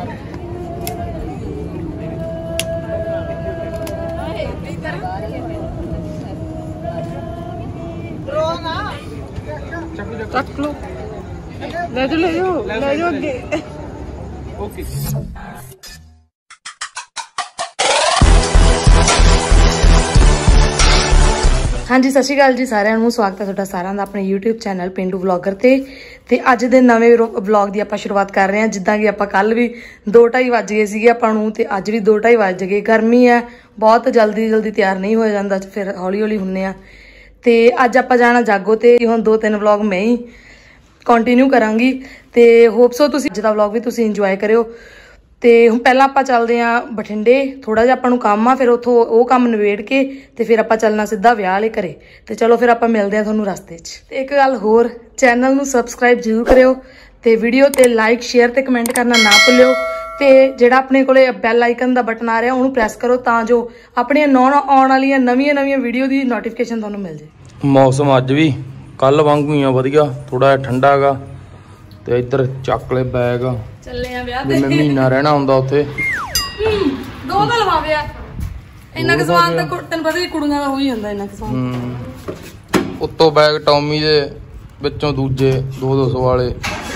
चक लो, ले जाओ अगे। ओके हाँ जी, सत श्री अकाल जी सारिਆਂ ਨੂੰ। स्वागत है ਤੁਹਾਡਾ ਸਾਰਿਆਂ ਦਾ ਆਪਣੇ YouTube ਚੈਨਲ ਪਿੰਡੂ ਵਲੌਗਰ ਤੇ ਅੱਜ ਦੇ ਨਵੇਂ ਵਲੌਗ ਦੀ ਆਪਾਂ ਸ਼ੁਰੂਆਤ ਕਰ ਰਹੇ ਹਾਂ। ਜਿੱਦਾਂ ਕਿ ਆਪਾਂ ਕੱਲ ਵੀ 2:30 ਵੱਜ ਗਏ ਸੀਗੇ ਆਪਾਂ ਨੂੰ ਤੇ ਅੱਜ ਵੀ 2:30 ਵੱਜ ਗਏ। ਗਰਮੀ ਹੈ ਬਹੁਤ, ਜਲਦੀ ਤਿਆਰ ਨਹੀਂ ਹੋਇਆ ਜਾਂਦਾ, ਫਿਰ ਹੌਲੀ ਹੌਲੀ ਹੁੰਨੇ ਆ। ਤੇ ਅੱਜ ਆਪਾਂ ਜਾਣਾ ਜਾਗੋ ਤੇ ਹੁਣ 2-3 ਵਲੌਗ ਮੈਂ ਹੀ ਕੰਟੀਨਿਊ ਕਰਾਂਗੀ ਤੇ ਹੋਪਸੋ ਤੁਸੀਂ ਅੱਜ ਦਾ ਵਲੌਗ ਵੀ ਤੁਸੀਂ ਇੰਜੋਏ ਕਰਿਓ। ਤੇ ਹੁਣ ਪਹਿਲਾਂ ਆਪਾਂ ਚੱਲਦੇ ਆਂ ਬਠਿੰਡੇ, ਥੋੜਾ ਜਿਹਾ ਆਪਾਂ ਨੂੰ ਕੰਮ ਆ, ਫਿਰ ਉੱਥੋਂ ਉਹ ਕੰਮ ਨਿਬੇੜ ਕੇ ਤੇ ਫਿਰ ਆਪਾਂ ਚੱਲਣਾ ਸਿੱਧਾ ਵਿਆਹ ਵਾਲੇ ਘਰੇ। ਤੇ ਚਲੋ ਫਿਰ ਆਪਾਂ ਮਿਲਦੇ ਆ ਤੁਹਾਨੂੰ ਰਸਤੇ 'ਚ। ਤੇ ਇੱਕ ਗੱਲ ਹੋਰ, ਚੈਨਲ ਨੂੰ ਸਬਸਕ੍ਰਾਈਬ ਜ਼ਰੂਰ ਕਰਿਓ ਤੇ ਵੀਡੀਓ ਤੇ ਲਾਈਕ ਸ਼ੇਅਰ ਤੇ ਕਮੈਂਟ ਕਰਨਾ ਨਾ ਭੁੱਲਿਓ। ਤੇ ਜਿਹੜਾ ਆਪਣੇ ਕੋਲੇ ਬੈਲ ਆਈਕਨ ਦਾ ਬਟਨ ਆ ਰਿਹਾ ਉਹਨੂੰ ਪ੍ਰੈਸ ਕਰੋ ਤਾਂ ਜੋ ਆਪਣੀਆਂ ਆਉਣ ਵਾਲੀਆਂ ਨਵੀਆਂ ਵੀਡੀਓ ਦੀ ਨੋਟੀਫਿਕੇਸ਼ਨ ਤੁਹਾਨੂੰ ਮਿਲ ਜੇ। ਮੌਸਮ ਅੱਜ ਵੀ ਕੱਲ ਵਾਂਗੂ ਹੀ ਆ, ਵਧੀਆ, ਥੋੜਾ ਜਿਹਾ ਠੰਡਾ ਹੈਗਾ। ਤੇ ਇੱਧਰ ਚੱਕ ਲੈ ਬੈਗ, ਚੱਲੇ ਆ ਵਿਆਹ ਤੇ। ਮੈਂ ਮਹੀਨਾ ਰਹਿਣਾ ਹੁੰਦਾ ਉੱਥੇ। ਦੋ ਤਾਂ ਲਵਾ ਵਿਆਹ, ਇੰਨਾ ਕੁ ਸਮਾਨ ਤਾਂ ਤੈਨੂੰ ਪਤਾ ਹੀ ਕੁੜੀਆਂ ਦਾ ਹੋ ਹੀ ਜਾਂਦਾ ਇੰਨਾ ਕੁ ਸਮਾਨ। ਉੱਤੋਂ ਬੈਗ ਟੌਮੀ ਦੇ ਵਿੱਚੋਂ ਦੂਜੇ 200 ਵਾਲੇ।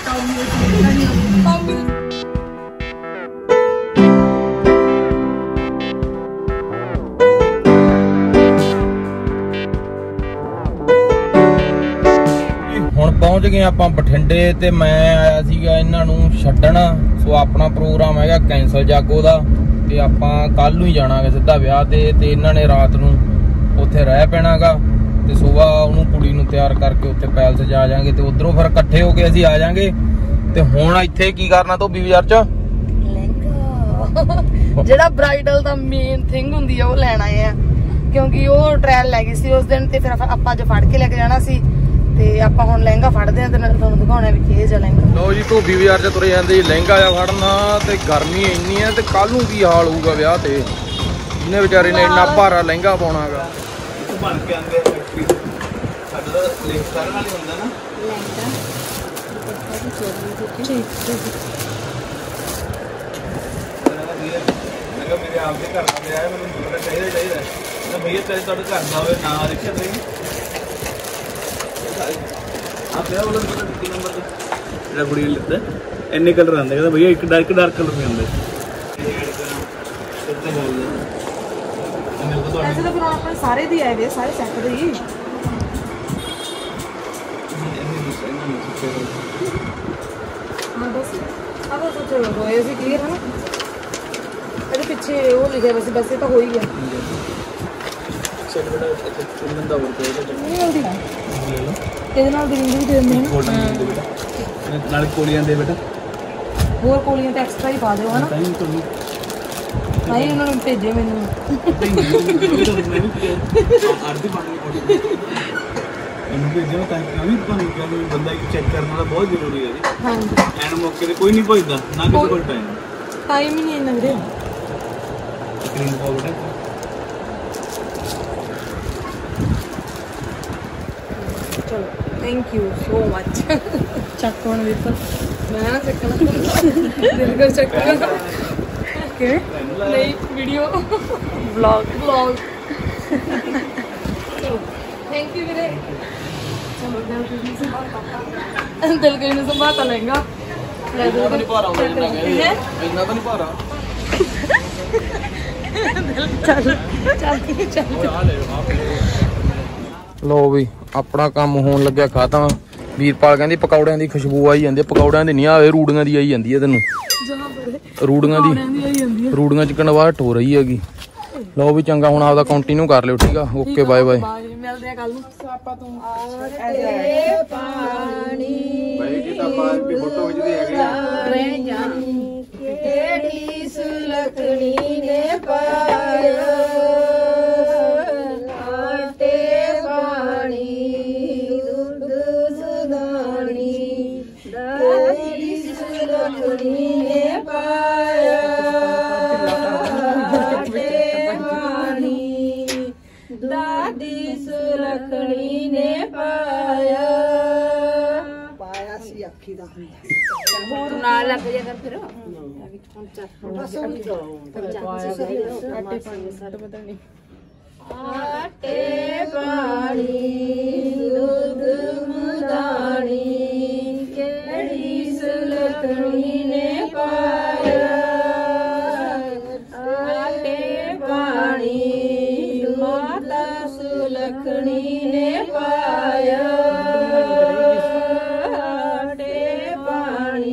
ਹੁਣ ਪਹੁੰਚ ਗਏ ਆਪਾਂ ਬਠਿੰਡੇ ਤੇ ਮੈਂ ਆਇਆ ਸੀਗਾ ਇਹਨਾਂ ਨੂੰ ਛੱਡਣ। ਸੋ ਆਪਣਾ ਪ੍ਰੋਗਰਾਮ ਹੈਗਾ ਕੈਂਸਲ ਜਾਗੋ ਦਾ ਤੇ ਆਪਾਂ ਕੱਲ ਨੂੰ ਹੀ ਜਾਣਾਗੇ ਸਿੱਧਾ ਵਿਆਹ ਤੇ ਇਹਨਾਂ ਨੇ ਰਾਤ ਨੂੰ ਉੱਥੇ ਰਹਿ ਪੈਣਾਗਾ ਤੇ ਸਵੇਰ ਉਹਨੂੰ ਕੁੜੀ ਨੂੰ ਤਿਆਰ ਕਰਕੇ ਉੱਥੇ ਪੈਲਸ ਜਾ ਜਾਾਂਗੇ ਤੇ ਉਧਰੋਂ ਫਿਰ ਇਕੱਠੇ ਹੋ ਕੇ ਅਸੀਂ ਆ ਜਾਾਂਗੇ। ਤੇ ਹੁਣ ਇੱਥੇ ਕੀ ਕਰਨਾ ਧੋਬੀ ਬਾਜ਼ਾਰ ਚ ਲਹਿੰਗਾ, ਜਿਹੜਾ ਬ੍ਰਾਈਡਲ ਦਾ ਮੇਨ ਥਿੰਗ ਹੁੰਦੀ ਆ ਉਹ ਲੈਣ ਆਏ ਆ, ਕਿਉਂਕਿ ਉਹ ਟ੍ਰਾਇਲ ਲੈ ਗਈ ਸੀ ਉਸ ਦਿਨ ਤੇ ਫਿਰ ਆਪਾਂ ਅੱਜ ਫੜ ਕੇ ਲੈ ਕੇ ਜਾਣਾ ਸੀ ਤੇ ਆਪਾਂ ਹੁਣ ਲਹਿੰਗਾ ਫੜਦੇ ਆ ਤੇ ਤੁਹਾਨੂੰ ਦਿਖਾਉਣਾ ਵੀ ਕਿਹੋ ਜਿਹਾ ਲਹਿੰਗਾ। ਲਓ ਜੀ, ਧੋਬੀ ਬਾਜ਼ਾਰ ਚ ਤੁਰੇ ਜਾਂਦੇ ਜੀ ਲਹਿੰਗਾ ਆ ਫੜਨਾ ਤੇ ਗਰਮੀ ਇੰਨੀ ਹੈ ਤੇ ਕੱਲ ਨੂੰ ਕੀ ਹਾਲ ਹੋਊਗਾ ਵਿਆਹ ਤੇ। ਇਹਨੇ ਵਿਚਾਰੇ ਨੇ ਇੰਨਾ ਭਾਰਾ ਲਹਿੰਗਾ ਪਾਉਣਾ ਹੈਗਾ। ਬਣ ਕੇ ਆਂਦੇ ਫੈਕਟਰੀ ਸਾਡਾ ਤਾਂ ਲਿੰਕ ਕਰਨ ਵਾਲੀ ਹੁੰਦਾ ਨਾ ਲਹਿੰਗਾ। ਮੇਰੇ ਆਪ ਦੇ ਘਰ ਦਾ ਵਿਆਹ ਹੈ, ਮੈਨੂੰ ਬੜਾ ਚਾਹੀਦਾ ਨਾ ਭਈਆ, ਤੇਰੇ ਤੁਹਾਡੇ ਘਰ ਦਾ ਹੋਵੇ ਨਾ ਰਿਕਸ਼ਾ ਤੇ ਜਿਹੜਾ ਕੁੜੀ ਲਿੱਤਾ ਇੰਨੇ ਕਲਰ ਆਉਂਦੇ, ਕਹਿੰਦਾ ਭਈਆ ਇੱਕ ਡਾਰਕ ਕਲਰ ਨਹੀਂ ਆਉਂਦੇ। ਐਸੇ ਤਾਂ ਫਿਰ ਆਪਣੇ ਸਾਰੇ ਦੀ ਆਏ ਵੇ, ਸਾਰੇ ਸੈੱਟ ਦੇ ਹੀ। ਹਾਂ ਬਸ ਸੋਚੋ ਹੋਏ ਸੀ ਕਲੀਅਰ ਹੈ ਨਾ। ਇਹਦੇ ਪਿੱਛੇ ਉਹ ਲਿਖਿਆ ਵੈਸੇ ਤਾਂ ਹੋ ਹੀ ਗਿਆ। ਇਹਦੇ ਨਾਲ ਦੀ ਰਿੰਗ ਵੀ ਦੇ ਦਿੰਦੇ ਹਨ ਨਾਲ ਕੋਲੀਆਂ ਦੇ ਬੇਟਾ, ਹੋਰ ਕੋਲੀਆਂ ਤਾਂ ਐਕਸਟਰਾ ਹੀ ਪਾ ਦਿਓ ਹਨਾ। ਨਹੀਂ ਉਹਨਾਂ ਨੂੰ ਭੇਜੇ ਮੈਨੂੰ ਇਹਨੂੰ ਭੇਜੋ ਤਾਂ ਕਿ ਤੁਹਾਨੂੰ ਬੰਦਾ ਚੈੱਕ ਕਰਨਾ ਬਹੁਤ ਜ਼ਰੂਰੀ ਹੈ ਜੀ। ਹਾਂਜੀ, ਐਨ ਮੌਕੇ ਤੇ ਕੋਈ ਨਹੀਂ ਪੁੱਛਦਾ ਨਾ, ਕਿਸੇ ਕੋਲ ਟਾਈਮ ਹੀ ਨਹੀਂ ਇੰਨਾ ਵੀਰੇ। ਸਕਰੀਨ ਕਾਲ ਚਲੋ, ਥੈਂਕ ਯੂ ਸੋ ਮਚ। ਚੱਕ ਹੁਣ ਵੀ ਤਾਂ ਮੈਂ ਨਾ ਚੱਕਣਾ ਦਿਲ ਕਰ ਚੱਕਣਾ ਕਿ ਨਹੀਂ ਵੀਡੀਓ ਵਲੌਗ ਥੈਂਕ ਯੂ ਵੀਰੇ। ਚਲੋ ਦਿਲ ਕਰੀ ਨੂੰ ਸੰਭਾਲ ਤਾਂ ਲਹਿੰਗਾ ਇੰਨਾ ਤਾਂ ਨਹੀਂ ਭਾਰਾ ਲੋ ਵੀ ਆਪਣਾ ਕੰਮ ਹੋਣ ਲੱਗਿਆ ਖਤਮ। ਵੀਰਪਾਲ ਕਹਿੰਦੀ ਪਕੌੜਿਆਂ ਦੀ ਖੁਸ਼ਬੂ ਆਈ ਜਾਂਦੀ, ਪਕੌੜਿਆਂ ਦੀ ਨਹੀਂ ਆਵੇ ਰੂੜੀਆਂ ਦੀ ਆਈ ਜਾਂਦੀ ਹੈ ਤੈਨੂੰ। ਰੂੜੀਆਂ ਚ ਕਨਵਾਟ ਹੋ ਰਹੀ ਹੈਗੀ। ਲਓ ਵੀ ਚੰਗਾ, ਹੁਣ ਆਪਦਾ ਕੰਟੀਨਿਊ ਕਰ ਲਿਓ, ਠੀਕ ਆ। Okay bye bye. ਮਿਲਦੇ ਆ ਕੱਲ ਨੂੰ। ਆਪਾਂ ਤੋਂ ਕਿਹੜੀ ਸੁਲਖਣੀ ਨੇ ਪਾਇਆ ਆਟੇ ਪਾਣੀ ਦੁੱਧ ਸੁਦਾਣੀ, ਕਿਹੜੀ ਸੁਲਖਣੀ ਨੇ ਪਾਇਆ ਆਟੇ ਪਾਣੀ, ਦਾਦੀ ਸੁਲਖਣੀ ਨੇ ਪਾਇਆ ਸੀ। ਅੱਖੀ ਦਾ ਹੁੰਦਾ ਨਾਲ ਲੱਗ ਜਾ ਕਰ ਫਿਰ आटे पानी दूध मदानी केड़ी सुलखनी ने पाया आटे पानी माता सुलखनी ने पाया आटे पानी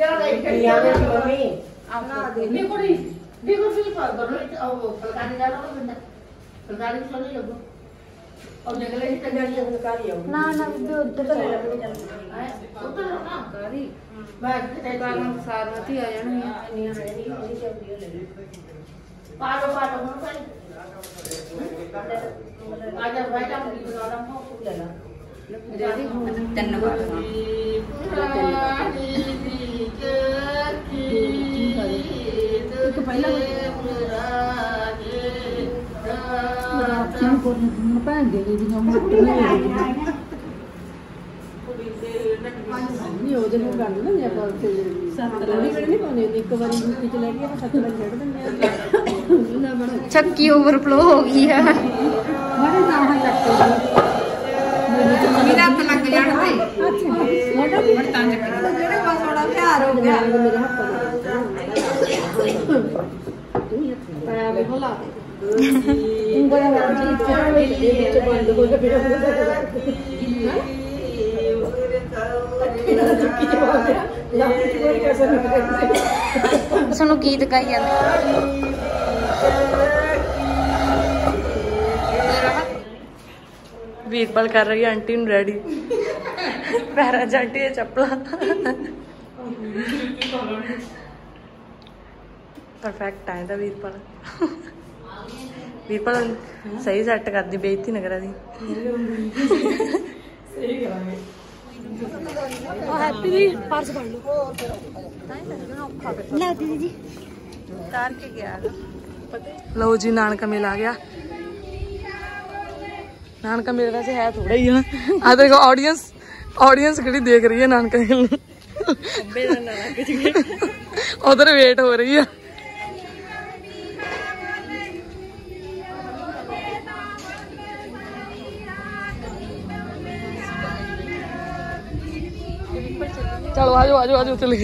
चक्की ओवरफ्लो हो गई है सुनो गीत गाई जाते वीरपाल कर रही है आंटी रेडी पैरा चाटी है चप्पला परफेक्ट है था वीरपाल वीरपाल सही सैट कर दी बेइज्जती ना करा दी हैप्पी दी पर्स पढ़ लो ला दीदी उतार के गया लो जी नानका मेला आ गया नानका मेला वैसे है थोड़ा ही है आ देखो ऑडियंस खड़ी देख रही है नानका मेले उधर वेट हो रही है चलो आजो आजो आजो चले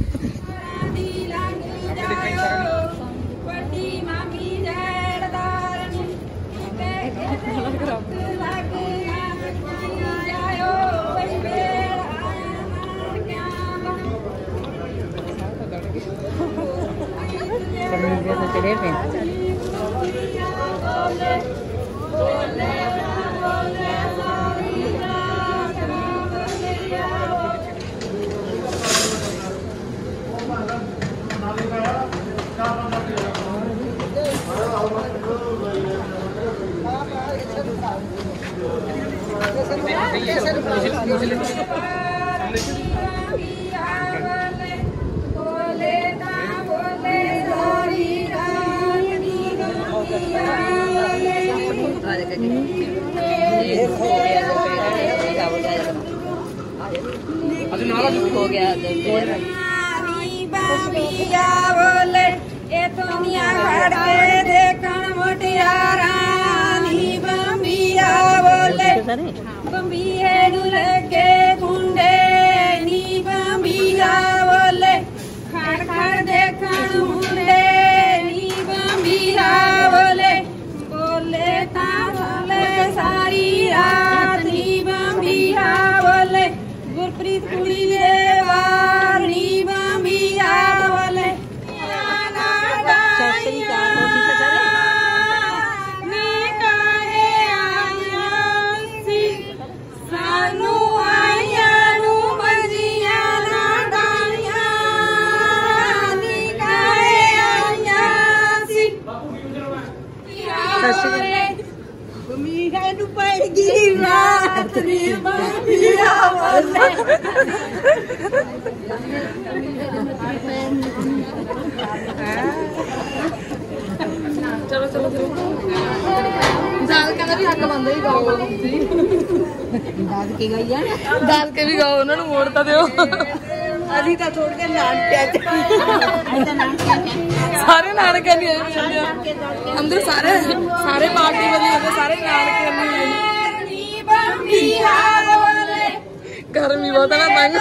चढ़े पे हो गया बोले ए दुनिया खड़ के देखन मोटियारा नी बंबिया बोले बंबिए नु लेके गुंडे नी बंबिया बोले खड़ खड़ देखन मुंडे नी बंबिया बोले बोले ता बोले सारी रात नी बंबिया बोले गुरप्रीत कुड़ी दे वार नी बंबिया बोले चलो चलो चलो दाल का भी हक बनदा ही गाओ दाद के गई है दाल के भी गाओ उन्होंने मोड़ ता दियो ਅਸੀਂ ਤਾਂ ਛੋੜ ਕੇ ਨਾਨਕਿਆਂ ਚ ਸਾਰੇ ਨਾਨਕੇ ਨਹੀਂ ਆਏ ਅੰਦਰ ਸਾਰੇ ਪਾਰਟੀ ਵਾਲੇ ਹੁੰਦੇ ਸਾਰੇ ਨਾਨਕੇ ਨਹੀਂ ਆਏ ਗਰਮੀ ਬਹੁਤ ਹੈ ਨਾ ਤੰਗ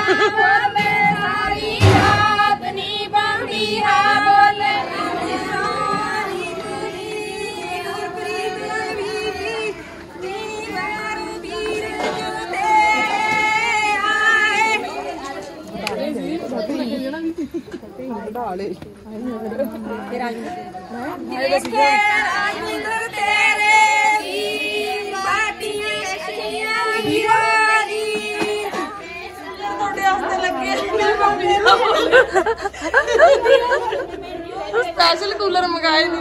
स्पेशल कूलर मंगाए नहीं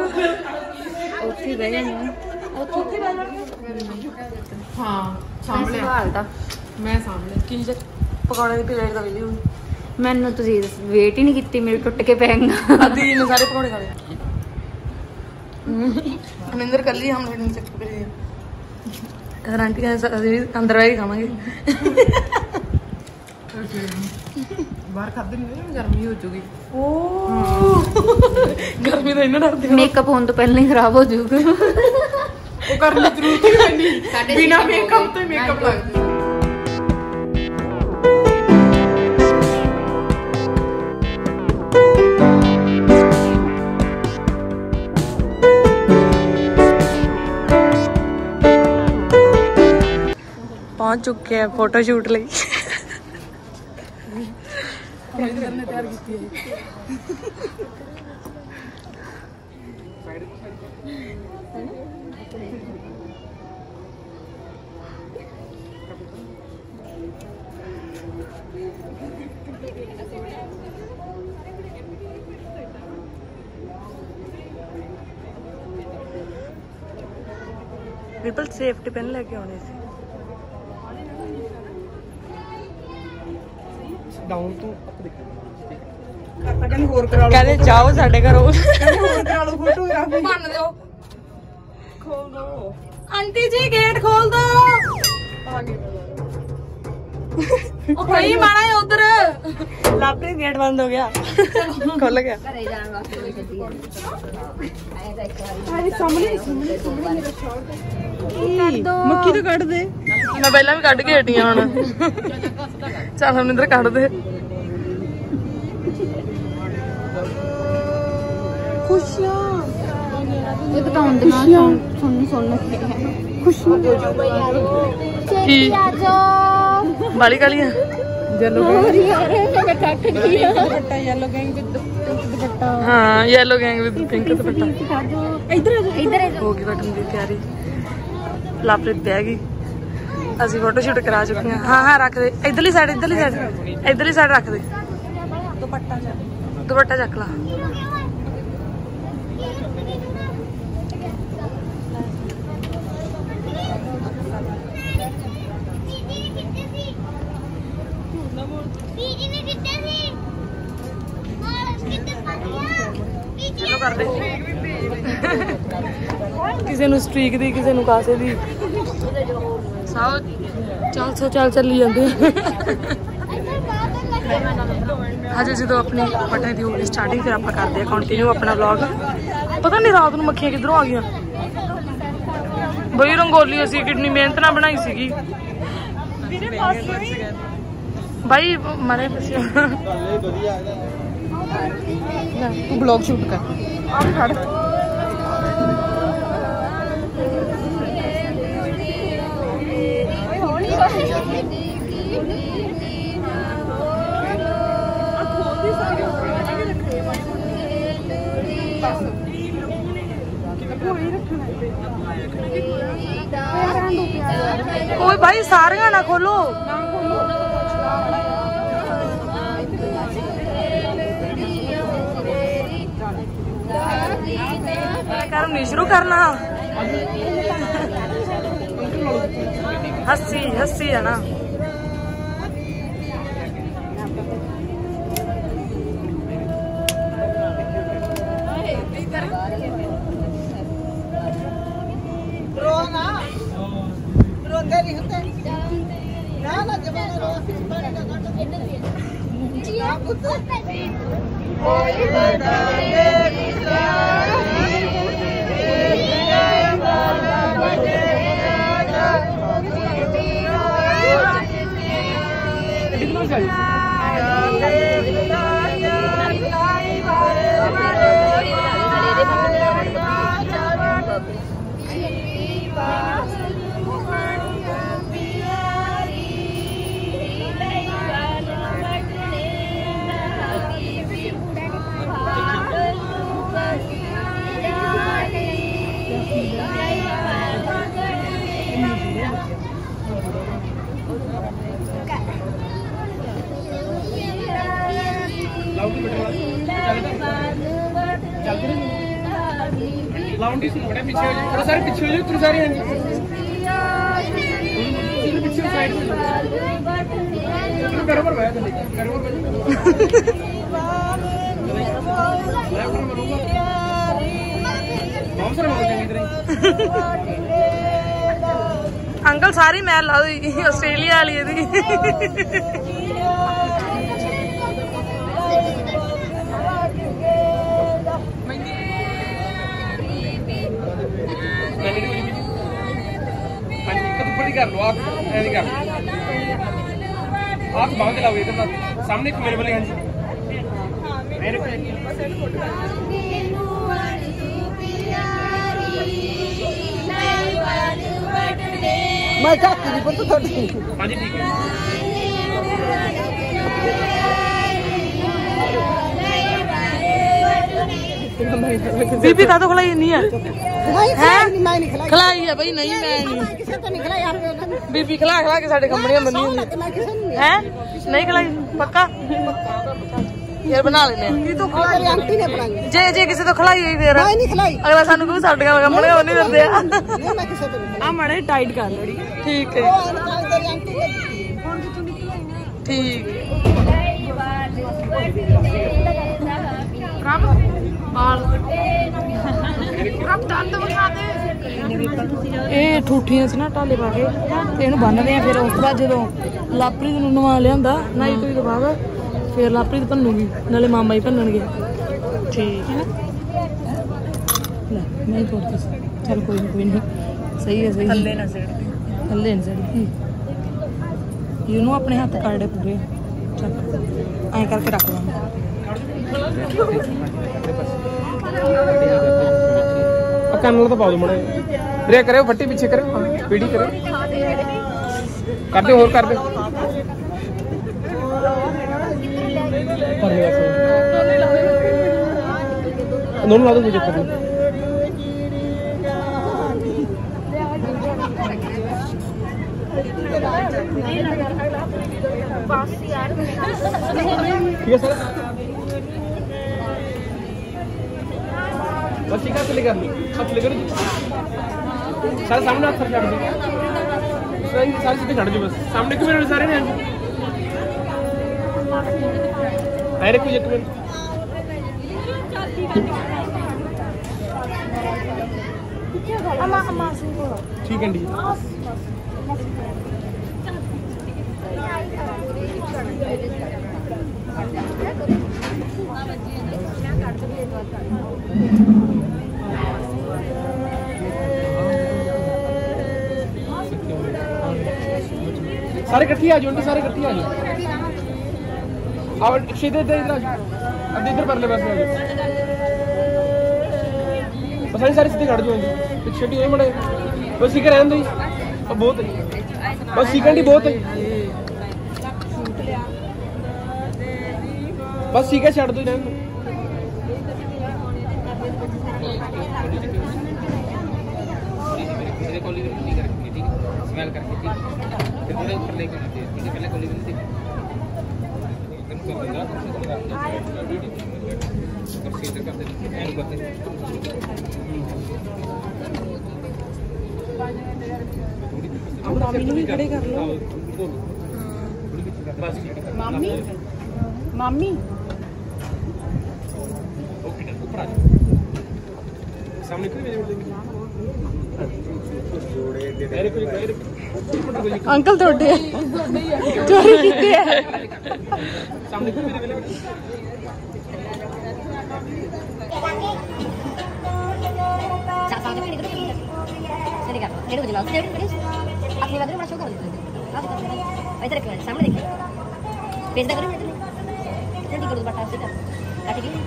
हाँ पकौड़े की प्लेट का वेली हुई ਮੈਨੂੰ ਤੁਸੀਂ ਵੇਟ ਹੀ ਨਹੀਂ ਕੀਤੀ ਮੇਰੇ ਟੁੱਟ ਕੇ ਪੈਂਗਾ अभी ने सारे पकौड़े खा लिए अमिंदर कर ली हम लोग नहीं सकते अगर आंटी का अंदर वाली खावांगे ਬਾਹਰ ਖਾਦੇ ਨਹੀਂ ਗਰਮੀ ਹੋ ਜੂਗੀ गर्मी तो इन्हें डरती ਮੇਕਅਪ ਹੋਣ ਤੋਂ ਪਹਿਲਾਂ ਹੀ ਖਰਾਬ ਹੋ ਜਾਊਗਾ ਉਹ ਕਰਨ ਦੀ ਜ਼ਰੂਰਤ ਹੀ ਨਹੀਂ ਬਿਨਾ ਮੇਕਅਪ ਤੋਂ ਮੇਕਅਪ ਲੱਗਦਾ पहुंच चुके हैं फोटोशूट ਲਈ रिपल सेफ्टी पेन लेके आने से ਡਾਊਨ ਤੋਂ ਅਪ ਦੇਖ ਕਹਿੰਦੇ ਹੋਰ ਕਰਾ ਲਓ कहते जाओ साढ़े घरों ਕਹਿੰਦੇ ਹੋਰ ਕਰਾ ਲਓ ਫੋਟੋਗ੍ਰਾਫੀ बन दो ਖੋਲ ਦੋ आंटी जी गेट खोल दो ਆ ਗਏ ओ भाई मारा है उधर लापरे गेट बंद हो गया खुल गया ਘਰੇ ਜਾਣ ਵਾਸਤੇ ਕੋਈ ਗੱਡੀ ਆਏ ਸਾਹਮਣੇ ਮੇਰਾ ਸ਼ਾਟ ਮੱਕੀ ਤੋਂ ਕੱਢ ਦੇ मैं पहला भी कट के हटी हूं चल हम इधर कट दे ਖੁਸ਼ੀਆਂ ਇਹ ਬਤਾਉਣ ਦੇ ਨਾਲ ਸੁਣ ਲੱਗੇ ਖੁਸ਼ੀਆਂ की बाली कालियां yellow dupatta yellow gang with pink dupatta हाँ yellow gang with pink dupatta ਇਧਰ ਆ ਇੱਧਰ हो गई बटन की तैयारी लापरीत बह गई ਅਸੀਂ ਫੋਟੋ ਸ਼ੂਟ ਕਰਾ ਚੁੱਕੇ ਹਾਂ ਹਾਂ ਹਾਂ ਰੱਖ ਦੇ ਇਧਰਲੀ ਸਾਈਡ ਰੱਖ ਦੇ ਦੁਪੱਟਾ ਚੱਕ ਲਾ ਚਲੋ ਕਰ ਦੇ ਕਿਸੇ ਨੂੰ ਸਟ੍ਰੀਕ ਦੀ ਕਿਸੇ ਨੂੰ ਕਾਸੇ ਦੀ ਸਭ ਚੱਲ ਚੱਲੀ ਜਾਂਦੇ ਹਜੇ ਜਦੋਂ ਆਪਣੀ ਪਟਨੇ ਦੀ ਹੋਊਗੀ ਸਟਾਰਟਿੰਗ ਫਿਰ ਆਪਾਂ ਕਰਦੇ ਆ ਕੰਟੀਨਿਊ ਆਪਣਾ ਵਲੌਗ ਪਤਾ ਨਹੀਂ ਰਾਤ ਨੂੰ ਮੱਖੀਆਂ ਕਿੱਧਰੋਂ ਆ ਗਈਆਂ ਬਈ ਰੰਗੋਲੀ ਅਸੀਂ ਕਿੰਨੀ ਮਿਹਨਤ ਨਾਲ ਬਣਾਈ ਸੀਗੀ ਭਾਈ ਮਾਰੇ ਪਸਿਆ ਤੂੰ ਬਲੌਗ ਸ਼ੂਟ ਕਰ ਆ ਖੜ ਓਏ ਭਾਈ ਸਾਰੀਆਂ ਨਾ ਖੋਲੋ काम नहीं शुरू करना हंसी हंसी है ना लाउंडी से थोड़ा पीछे हो जाओ, थोड़ा सारे पीछे हो जाओ, थोड़ा सारे पीछे साइड में बराबर बैठ जाओ, बराबर बैठ अंकल सारी मैल ला दी आस्ट्रेलिया वाली कर लो आप ऐसे कर लो आप बाहर चलाओ इधर सामने मेरे वाले हैं मेरे मैं चाहती नहीं पर तो थोड़ी हां जी ठीक है बीबी का तो खिलाई नहीं है खिलाई है भाई नहीं मैं नहीं बीबी खिला खिला के साढ़े कंपनियां बनी हुई है नहीं खिलाई पक्का यार बना लेने जे जे किसी तो खिलाई हुई फिर अगला सानू कहू साढ़े कंपनियां बनी दिंदे आ माड़े टाइट कर लो ठीक है ठीक ਇਹ ਠੂਠੀਆਂ ਸੀ ਨਾ ਢਾਲੇ ਪਾ ਕੇ ਤੇ ਇਹਨੂੰ ਬੰਨਦੇ ਆ। ਫਿਰ ਉਸ ਤੋਂ ਬਾਅਦ ਜਦੋਂ ਲਾਪਰੀ ਨੂੰ ਨਵਾ ਲਿਆਂਦਾ ਨਾਈ ਤੋਂ ਬਾਅਦ ਫਿਰ ਲਾਪਰੀ ਭੰਨੂਗੀ ਨਾਲੇ ਮਾਮਾ ਹੀ ਭੰਨਣਗੇ ਠੀਕ ਹੈ ਲੈ ਮੈਂ ਕੋਰਤੀ ਚੱਲ ਕੋਈ ਨਹੀਂ ਸਹੀ ਹੈ ਸਹੀ ਥੱਲੇ ਨਾ ਸੜ ਇਹਨੂੰ ਆਪਣੇ ਹੱਥ ਕਾੜੇ ਪੂਰੇ ਚੱਲ ਐਂ ਕਰਕੇ ਰੱਖ ਦਾਂਗੇ कानून तो पाओ मुड़े रे करे फट्टी पीछे करे पीढ़ी करे कर दे और कर दे दोनों ला दो मुझे कर ठीक है सर बस ठीक है हाथ लेकर सारे सामने हाथ छड़ दो सारे सीधे खड़ जाओ बस सामने क्यों मेरे सारे हैं डायरेक्ट कुछ एक मिनट ठीक है डी सारे इकट्ठे आ जाओ सारे इकट्ठे आ जाओ और सीधे इधर इधर अब इधर पर ले बस सारे सारे सीधे खड़ जाओ पीछे भी मड़े बस सीखे रहने दो बहुत है बस सीखन ही बहुत है बस सीखे छड़ दो रहने स्मेल करके थोड़े ऊपर लेके आते हैं ठीक है पहले कोली बनती है एकदम कर देगा और सीधे कर देंगे एंड करते हैं अब मामी नहीं खड़े कर लो बस मामी मामी ओके ऊपर आ जाओ सामने क्यों अंकल थोड़े चोरी की है अपनी बात बड़ा शो कर इधर सामने देखिए पेज करो कितने टिकट बटा से काट के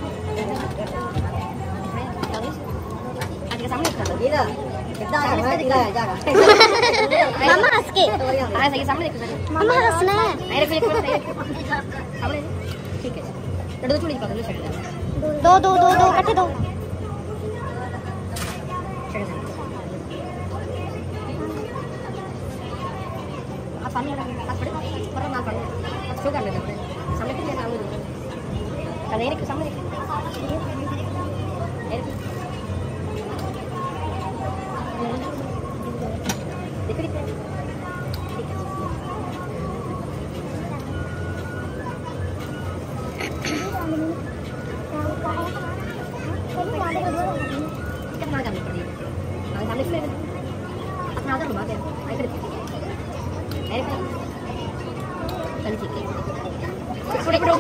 आज के सामने कर दो ये कितना है जा मामा हंस के आ सही सामने देखो मामा हंसना है अरे फिर सामने ठीक है लड्डू थोड़ी पकड़ लो साइड दो दो दो दो इकट्ठे दो आप सामने आप पड़े पर ना पड़े शो कर लेते हैं सामने कितने नाम है अरे एक सामने देखो देखो कितना करनी पड़ेगी सामने से अपना आधार घुमा के ऐसे चल ठीक है थोड़े थोड़े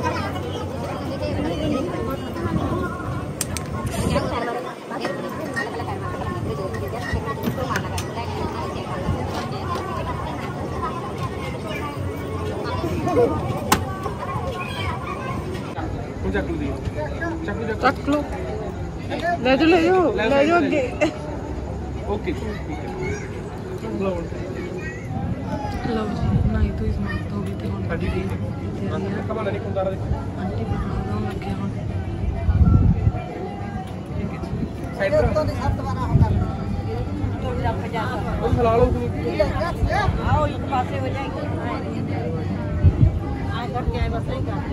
चक लो ले जाओ अगे ओके लो जी नहीं तो समाप्त हो गई थी साडी टीम कमाल नहीं खुंदा रहा आंटी बनाना लगे हम साइड पर वो खिला लो आओ एक पासे हो जाएंगे आए करके आए बस नहीं करते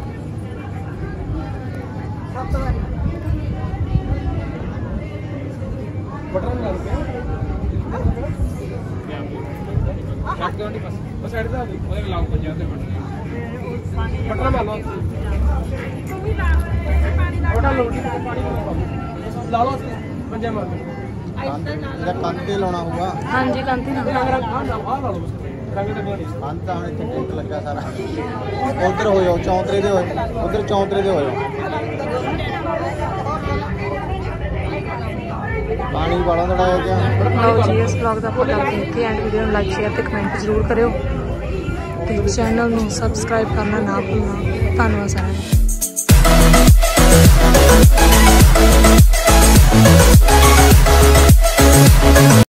सब तो बटन डाल के शॉट के पास बस साइड पे ओए लाओ को जाते बटन मारो बटन लो पानी ला लो पंजे मार ਇਹਦਾ ਕੰਨ ਤੇ ਲਾਉਣਾ ਹੋਊਗਾ ਹਾਂਜੀ ਕਾਂਤੀ ਨਾ रंग ला लो रंग तो नहीं ਕੰਨ ਤਾਂ ਹੁਣ ਇੱਥੇ ਟਿੰਕ ਲੱਗਾ ਸਾਰਾ ਉਧਰ ਹੋ ਜਾਓ ਚੌਂਤਰੇ ਦੇ ਹੋਏ ਉਧਰ ਚੌਂਤਰੇ ਦੇ ਹੋ ਜਾਓ ਪਾਣੀ ਵਾਲਾ ਥੋੜਾ ਜਿਹਾ ਲਓ ਜੀ ਇਸ ਵਲੌਗ ਦਾ ਆਪਾਂ ਕਰਦੇ ਇੱਥੇ ਐਂਡ ਵੀਡੀਓ ਨੂੰ ਲਾਈਕ ਸ਼ੇਅਰ ਤੇ ਕਮੈਂਟ ਜ਼ਰੂਰ ਕਰਿਓ ਤੇ ਚੈਨਲ ਨੂੰ ਸਬਸਕ੍ਰਾਈਬ ਕਰਨਾ ਨਾ ਭੁੱਲਣਾ ਧੰਨਵਾਦ ਸਾਰਿਆਂ ਦਾ।